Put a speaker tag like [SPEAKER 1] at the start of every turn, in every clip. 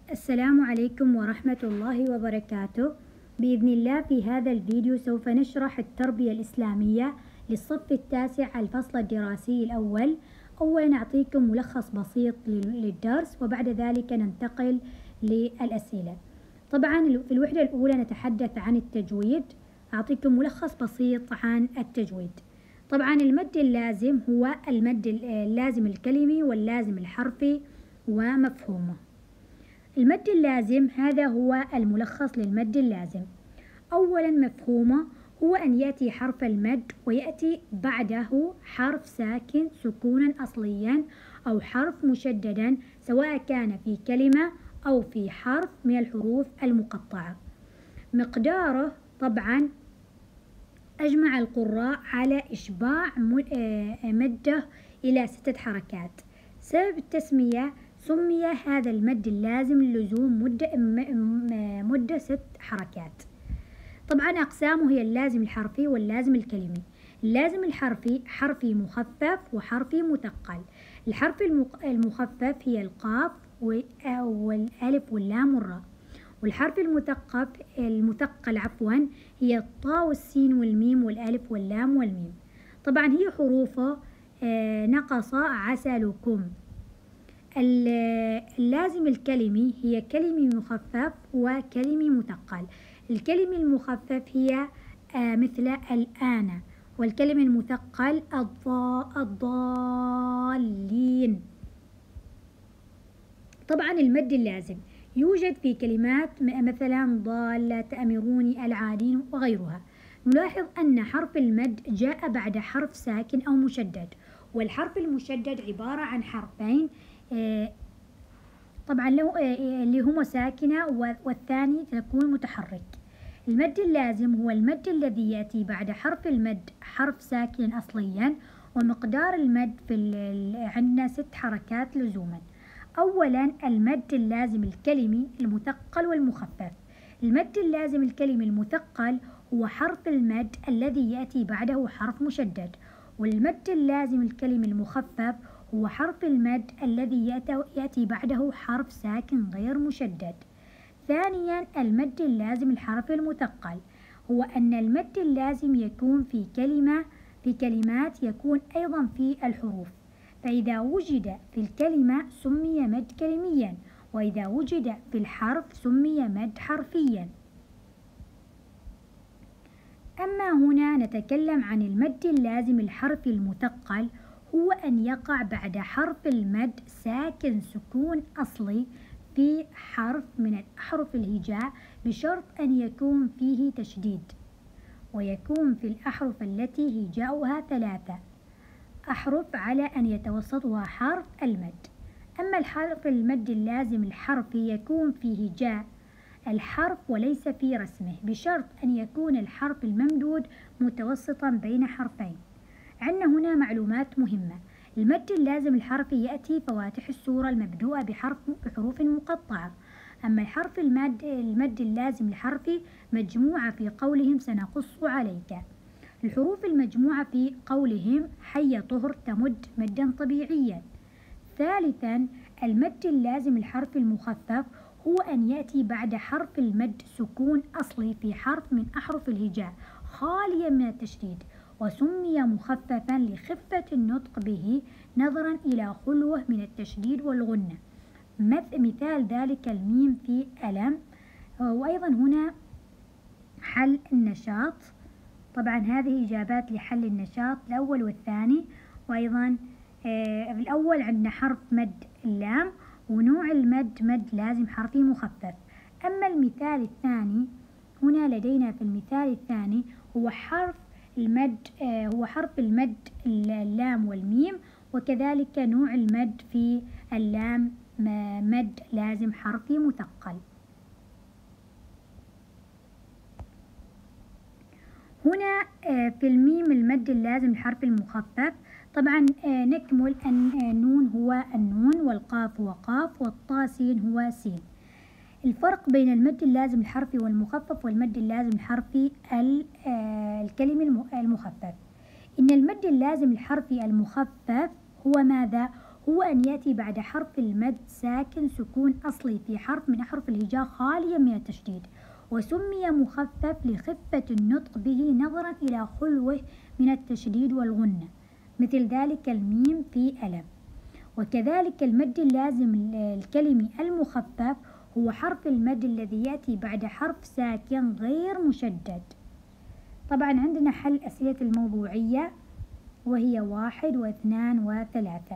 [SPEAKER 1] السلام عليكم ورحمة الله وبركاته. بإذن الله في هذا الفيديو سوف نشرح التربية الإسلامية للصف التاسع الفصل الدراسي الأول. أولا أعطيكم ملخص بسيط للدرس وبعد ذلك ننتقل للأسئلة. طبعا في الوحدة الأولى نتحدث عن التجويد. أعطيكم ملخص بسيط عن التجويد. طبعا المد اللازم هو المد اللازم الكلمي واللازم الحرفي ومفهومه. المد اللازم هذا هو الملخص للمد اللازم. أولا مفهومه هو أن يأتي حرف المد ويأتي بعده حرف ساكن سكونا أصليا أو حرف مشددا سواء كان في كلمة أو في حرف من الحروف المقطعة. مقداره طبعا أجمع القراء على إشباع مده إلى 6 حركات. سبب التسمية سمي هذا المد اللازم لزوم مدة 6 حركات. طبعا أقسامه هي اللازم الحرفي واللازم الكلمي. اللازم الحرفي حرفي مخفف وحرفي مثقل. الحرف المخفف هي القاف والألف واللام والراء، والحرف المثقل هي الطاء والسين والميم والألف واللام والميم. طبعا هي حروفه نقص عسلكم. اللازم الكلمي هي كلمي مخفف وكلمي مثقل. الكلمي المخفف هي مثل الآن، والكلمي المثقل الضالين. طبعا المد اللازم يوجد في كلمات مثلا ضالة، تأمروني، العادين وغيرها. نلاحظ أن حرف المد جاء بعد حرف ساكن أو مشدد، والحرف المشدد عبارة عن حرفين طبعا اللي هما ساكنة والثاني تكون متحرك. المد اللازم هو المد الذي يأتي بعد حرف المد حرف ساكن أصليا، ومقدار المد عندنا 6 حركات لزوما. أولا المد اللازم الكلمي المثقل والمخفف. المد اللازم الكلمي المثقل هو حرف المد الذي يأتي بعده حرف مشدد، والمد اللازم الكلمي المخفف هو حرف المد الذي يأتي بعده حرف ساكن غير مشدد. ثانيا المد اللازم الحرفي المثقل هو أن المد اللازم يكون في كلمات يكون أيضا في الحروف، فإذا وجد في الكلمة سمي مد كلميا، وإذا وجد في الحرف سمي مد حرفيا. أما هنا نتكلم عن المد اللازم الحرفي المثقل، هو أن يقع بعد حرف المد ساكن سكون أصلي في حرف من أحرف الهجاء بشرط أن يكون فيه تشديد، ويكون في الأحرف التي هجاؤها 3 أحرف على أن يتوسطها حرف المد. أما الحرف المد اللازم الحرفي يكون في هجاء الحرف وليس في رسمه بشرط أن يكون الحرف الممدود متوسطا بين حرفين. عندنا هنا معلومات مهمة. المد اللازم الحرفي يأتي فواتح السورة المبدوءة بحروف مقطعة. أما الحرف المد اللازم الحرفي مجموعة في قولهم سنقص عليك. الحروف المجموعة في قولهم حي طهر تمد مدا طبيعيا. ثالثا المد اللازم الحرفي المخفف هو أن يأتي بعد حرف المد سكون أصلي في حرف من أحرف الهجاء خاليا من التشديد، وسمي مخففا لخفة النطق به نظرا إلى خلوه من التشديد والغنة. مثال ذلك الميم في ألم. وأيضا هنا حل النشاط. طبعا هذه إجابات لحل النشاط الأول والثاني. وأيضا الأول عندنا حرف مد اللام، ونوع المد مد لازم حرفي مخفف. أما المثال الثاني هنا لدينا في المثال الثاني هو حرف المد اللام والميم، وكذلك نوع المد في اللام مد لازم حرفي مثقل. هنا في الميم المد اللازم الحرفي المخفف. طبعا نكمل أن النون هو النون، والقاف هو قاف، والطاء سين هو سين. الفرق بين المد اللازم الحرفي والمخفف والمد اللازم الحرفي الكلمي المخفف. إن المد اللازم الحرفي المخفف هو ماذا؟ هو أن يأتي بعد حرف المد ساكن سكون أصلي في حرف من أحرف الهجاء خاليا من التشديد، وسمي مخفف لخفة النطق به نظرا إلى خلوه من التشديد والغنة، مثل ذلك الميم في ألم. وكذلك المد اللازم الكلمي المخفف هو حرف المد الذي يأتي بعد حرف ساكن غير مشدد. طبعا عندنا حل أسئلة الموضوعية وهي 1 و2 و3،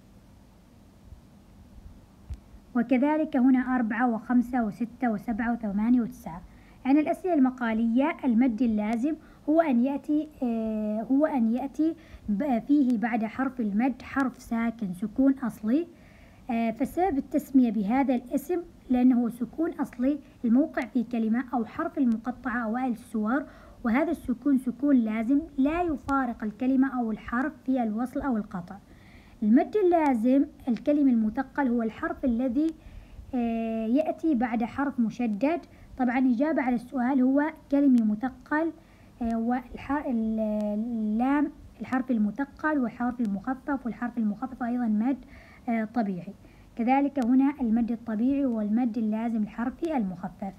[SPEAKER 1] وكذلك هنا 4 و5 و6 و7 و8 و9. يعني الأسئلة المقالية المد اللازم هو أن يأتي فيه بعد حرف المد حرف ساكن سكون أصلي، فسبب التسمية بهذا الاسم لأنه سكون أصلي الموقع في كلمة أو حرف المقطعة أوائل السور، وهذا السكون سكون لازم لا يفارق الكلمة أو الحرف في الوصل أو القطع. المد اللازم الكلمة المثقل هو الحرف الذي يأتي بعد حرف مشدد. طبعا إجابة على السؤال هو كلمة مثقل، واللام الحرف المثقل والحرف المخفف، والحرف المخفف أيضا مد طبيعي. كذلك هنا المد الطبيعي والمد اللازم الحرفي المخفف.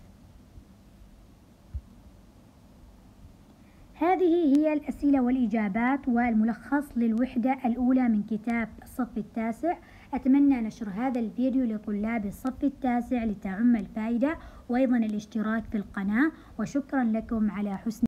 [SPEAKER 1] هذه هي الأسئلة والإجابات والملخص للوحدة الأولى من كتاب الصف التاسع. أتمنى نشر هذا الفيديو لطلاب الصف التاسع لتعم الفائدة، وأيضا الاشتراك في القناة، وشكرا لكم على حسن